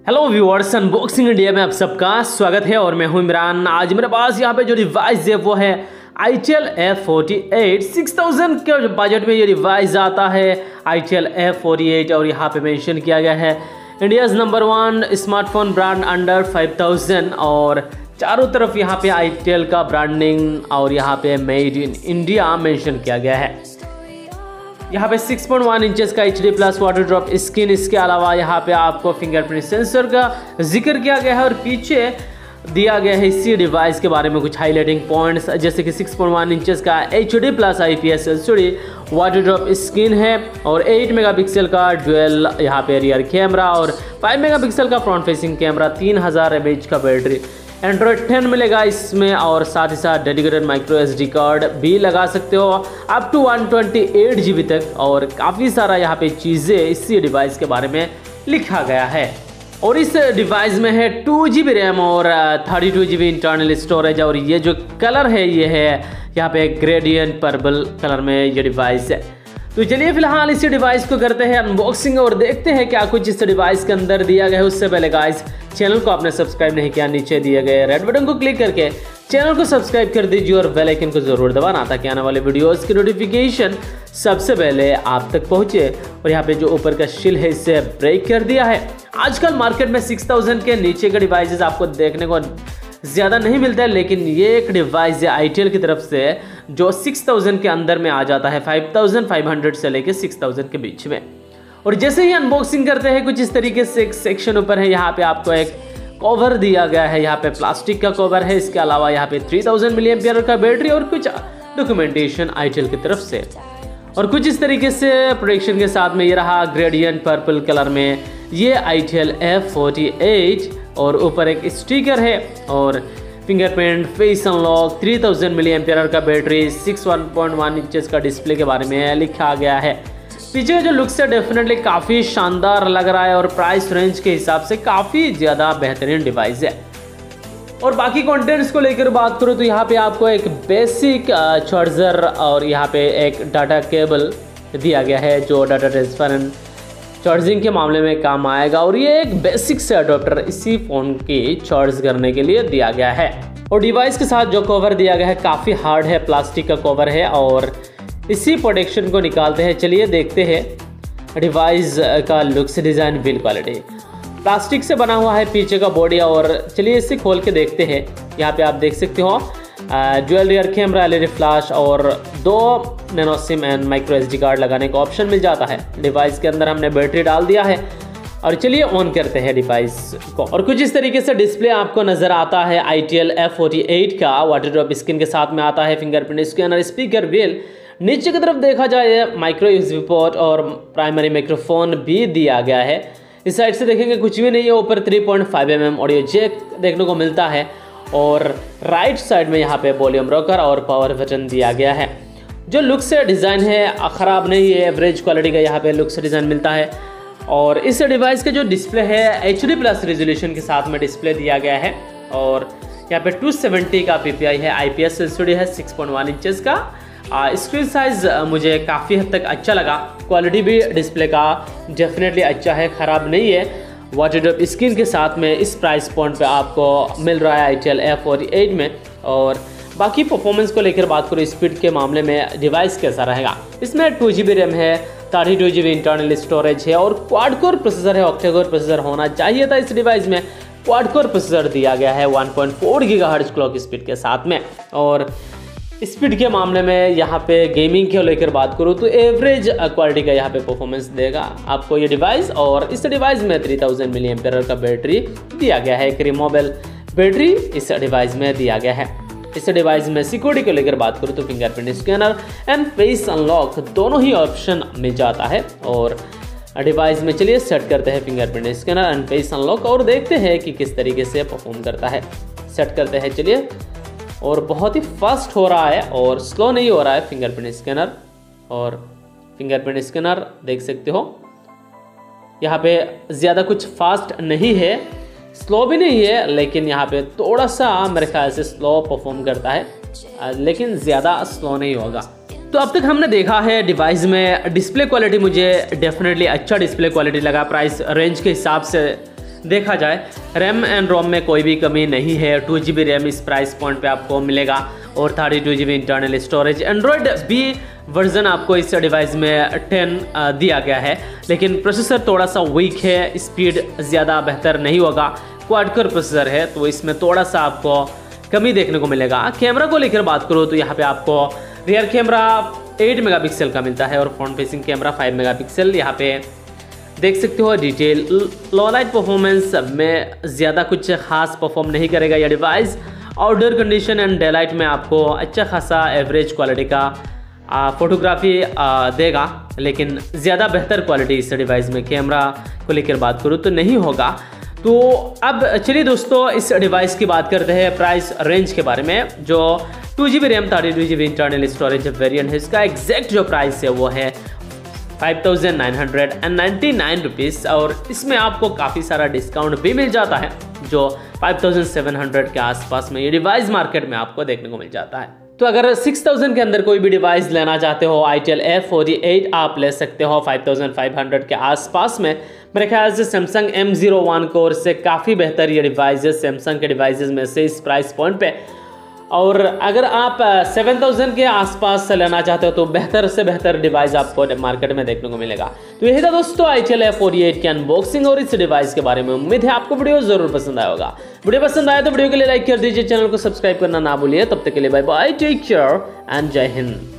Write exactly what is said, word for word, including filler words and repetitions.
Hello viewers, unboxing India में आप सबका स्वागत है और मैं हूं इमरान। आज मेरे पास यहाँ पे जो डिवाइस है वो है I T L F forty eight. Six thousand के बजट में ये डिवाइस आता है I T L F forty eight और यहाँ पे मेंशन किया गया है India's number one smartphone brand under five thousand और चारों तरफ यहाँ पे आई टी एल का ब्रांडिंग और यहाँ पे मेड इन इंडिया मेंशन किया गया है। यहाँ पे सिक्स पॉइंट वन इंचेस का H D plus water drop screen, इसके अलावा यहाँ पे आपको फिंगरप्रिंट सेंसर का जिक्र किया गया है और पीछे दिया गया है इसी डिवाइस के बारे में कुछ हाईलाइटिंग पॉइंट्स, जैसे कि सिक्स पॉइंट वन इंचेस का H D plus I P S L C D water drop screen है और एट मेगापिक्सल का डुअल यहाँ पे रियर कैमरा और फाइव मेगापिक्सल का फ्रंट फेसिंग कैमरा, तीन हज़ार एम एच का बैटरी, एंड्रॉयड टेन मिलेगा इसमें और साथ ही साथ dedicated micro S D card भी लगा सकते हो up to one twenty eight G B तक और काफ़ी सारा यहाँ पे चीज़ें इसी डिवाइस के बारे में लिखा गया है। और इस डिवाइस में है टू जी बी रैम और thirty two G B internal storage और ये जो कलर है ये है यहाँ पे ग्रेडियंट पर्पल कलर में ये डिवाइस है। तो चलिए फिलहाल इसी डिवाइस को करते हैं अनबॉक्सिंग और देखते हैं क्या कुछ इस डिवाइस के अंदर दिया गया है। उससे पहले गाइस, चैनल को आपने सब्सक्राइब नहीं किया, नीचे दिए गए रेड बटन को क्लिक करके चैनल को सब्सक्राइब कर दीजिए और बेल आइकन को जरूर दबाना ताकि आने वाले वीडियोस की नोटिफिकेशन सबसे पहले आप तक पहुंचे। और यहाँ पे जो ऊपर का शिल है इसे ब्रेक कर दिया है। आजकल मार्केट में सिक्स थाउजेंड के नीचे के डिवाइसेस आपको देखने को ज़्यादा नहीं मिलता है, लेकिन ये एक डिवाइस है आई टी एल की तरफ से जो सिक्स थाउजेंड के अंदर में आ जाता है, फाइव थाउजेंड फाइव हंड्रेड से लेके सिक्स थाउजेंड के बीच में। और जैसे ही अनबॉक्सिंग करते हैं कुछ इस तरीके से एक सेक्शन ऊपर है, यहाँ पे आपको एक कवर दिया गया है, यहाँ पे प्लास्टिक का कवर है, इसके अलावा यहाँ पे थ्री थाउजेंड मिली एम्पियर का बैटरी और कुछ डॉक्यूमेंटेशन आई टी एल की तरफ से। और कुछ इस तरीके से प्रोडक्शन के साथ में ये रहा ग्रेडियंट पर्पल कलर में ये I T L F forty eight और ऊपर एक स्टिकर है और fingerprint face unlock, three thousand milliampere का battery, six one point one inches का डिस्प्ले के बारे में लिखा गया है। पीछे जो लुक्स है डेफिनेटली काफ़ी शानदार लग रहा है और प्राइस रेंज के हिसाब से काफ़ी ज़्यादा बेहतरीन डिवाइस है। और बाकी कंटेंट्स को लेकर बात करूँ तो यहाँ पे आपको एक बेसिक चार्जर और यहाँ पे एक डाटा केबल दिया गया है जो डाटा ट्रांसफर एंड चार्जिंग के मामले में काम आएगा और ये एक बेसिक से अडोप्टर इसी फ़ोन की चार्ज करने के लिए दिया गया है। और डिवाइस के साथ जो कवर दिया गया है काफ़ी हार्ड है, प्लास्टिक का कवर है और इसी प्रोटेक्शन को निकालते हैं। चलिए देखते हैं डिवाइस का looks, design, build quality. Plastic से बना हुआ है पीछे का बॉडी और चलिए इसे खोल के देखते हैं। यहाँ पे आप देख सकते हो dual rear camera, L E D flash और दो nano SIM and micro S D card लगाने का ऑप्शन मिल जाता है। डिवाइस के अंदर हमने बैटरी डाल दिया है और चलिए ऑन करते हैं डिवाइस को। और कुछ इस तरीके से डिस्प्ले आपको नज़र आता है I T L F forty eight का। वाटर ड्रॉप स्क्रीन के साथ में आता है फिंगरप्रिंट स्कैनर, स्पीकर व्हील, नीचे की तरफ देखा जाए माइक्रो यूएसबी पोर्ट और प्राइमरी माइक्रोफोन भी दिया गया है। इस साइड से देखेंगे कुछ भी नहीं है। ऊपर three point five M M audio jack देखने को मिलता है और राइट साइड में यहाँ पे वॉल्यूम रॉकर और पावर बटन दिया गया है। जो लुक्स से डिज़ाइन है ख़राब नहीं है, एवरेज क्वालिटी का यहाँ पे लुक्स डिज़ाइन मिलता है। और इस डिवाइस का जो डिस्प्ले है एच डी प्लस रेजोल्यूशन के साथ में डिस्प्ले दिया गया है और यहाँ पे टू सेवेंटी का पी पी आई है, I P S L C D है, सिक्स पॉइंट वन इंचेस का। स्क्रीन साइज मुझे काफ़ी हद तक अच्छा लगा, क्वालिटी भी डिस्प्ले का डेफिनेटली अच्छा है, ख़राब नहीं है। वाटर ड्रॉप स्क्रीन के साथ में इस प्राइस पॉइंट पे आपको मिल रहा है I T L F forty eight में। और बाकी परफॉर्मेंस को लेकर बात करूँ, स्पीड के मामले में डिवाइस कैसा रहेगा। इसमें टू जी बी रैम है, thirty two G B internal storage है और क्वाड कोर प्रोसेसर है। ऑक्टा कोर प्रोसेसर होना चाहिए था इस डिवाइस में, क्वाड कोर प्रोसेसर दिया गया है one point four gigahertz clock speed के साथ में। और स्पीड के मामले में यहाँ पे गेमिंग के लेकर बात करूँ तो एवरेज क्वालिटी का यहाँ पे परफॉर्मेंस देगा आपको ये डिवाइस। और इस डिवाइस में थ्री थाउजेंड मिली एम्पियर का बैटरी दिया गया है, एक रिमूवेबल बैटरी इस डिवाइस में दिया गया है। इस डिवाइस में सिक्योरिटी को लेकर बात करूँ तो fingerprint scanner and face unlock दोनों ही ऑप्शन मिल जाता है। और डिवाइस में चलिए सेट करते हैं fingerprint scanner and face unlock और देखते हैं कि किस तरीके से परफॉर्म करता है। सेट करते हैं चलिए, और बहुत ही फास्ट हो रहा है और स्लो नहीं हो रहा है फिंगरप्रिंट स्कैनर। और फिंगरप्रिंट स्कैनर देख सकते हो यहाँ पे ज़्यादा कुछ फास्ट नहीं है, स्लो भी नहीं है, लेकिन यहाँ पे थोड़ा सा मेरे ख्याल से स्लो परफॉर्म करता है, लेकिन ज़्यादा स्लो नहीं होगा। तो अब तक हमने देखा है डिवाइस में डिस्प्ले क्वालिटी मुझे डेफिनेटली अच्छा डिस्प्ले क्वालिटी लगा। प्राइस रेंज के हिसाब से देखा जाए रैम एंड रोम में कोई भी कमी नहीं है। टू जी बी रैम इस प्राइस पॉइंट पे आपको मिलेगा और thirty two G B internal storage. Android B version आपको इस डिवाइस में टेन दिया गया है, लेकिन प्रोसेसर थोड़ा सा वीक है, स्पीड ज़्यादा बेहतर नहीं होगा। क्वाड कोर प्रोसेसर है तो इसमें थोड़ा सा आपको कमी देखने को मिलेगा। कैमरा को लेकर बात करूँ तो यहाँ पे आपको रियर कैमरा एट मेगापिक्सल का मिलता है और front facing camera five megapixel. यहाँ पे देख सकते हो डिटेल। लो लाइट परफॉर्मेंस में ज़्यादा कुछ खास परफॉर्म नहीं करेगा यह device. Outdoor condition and daylight में आपको अच्छा खासा एवरेज क्वालिटी का फोटोग्राफी देगा, लेकिन ज़्यादा बेहतर क्वालिटी इस डिवाइस में कैमरा को लेकर बात करूँ तो नहीं होगा। तो अब चलिए दोस्तों इस डिवाइस की बात करते हैं प्राइस रेंज के बारे में। जो two G B RAM thirty two G B internal storage variant है, इसका एग्जैक्ट जो प्राइस है वो है five thousand nine hundred ninety nine rupees और इसमें आपको काफ़ी सारा डिस्काउंट भी मिल जाता है, जो फाइव थाउजेंड सेवन हंड्रेड के आसपास में ये डिवाइस मार्केट में आपको देखने को मिल जाता है। तो अगर सिक्स थाउजेंड के अंदर कोई भी डिवाइस लेना चाहते हो आईटेल एफ फोर्टी एट आप ले सकते हो फाइव थाउजेंड फाइव हंड्रेड के आसपास में। मेरे ख्याल से Samsung M zero one core से काफ़ी बेहतर ये डिवाइसेस सैमसंग के डिवाइसेस में से इस प्राइस पॉइंट पे। और अगर आप सेवन थाउजेंड के आसपास लेना चाहते हो तो बेहतर से बेहतर डिवाइस आपको मार्केट में देखने को मिलेगा। तो यही था दोस्तों आईटेल एफ फोर्टी एट की अनबॉक्सिंग और इस डिवाइस के बारे में। उम्मीद है आपको वीडियो जरूर पसंद आया होगा। वीडियो पसंद आया तो वीडियो के लिए लाइक कर दीजिए, चैनल को सब्सक्राइब करना ना भूलिए। तब तक के लिए bye bye, take care and जय हिंद।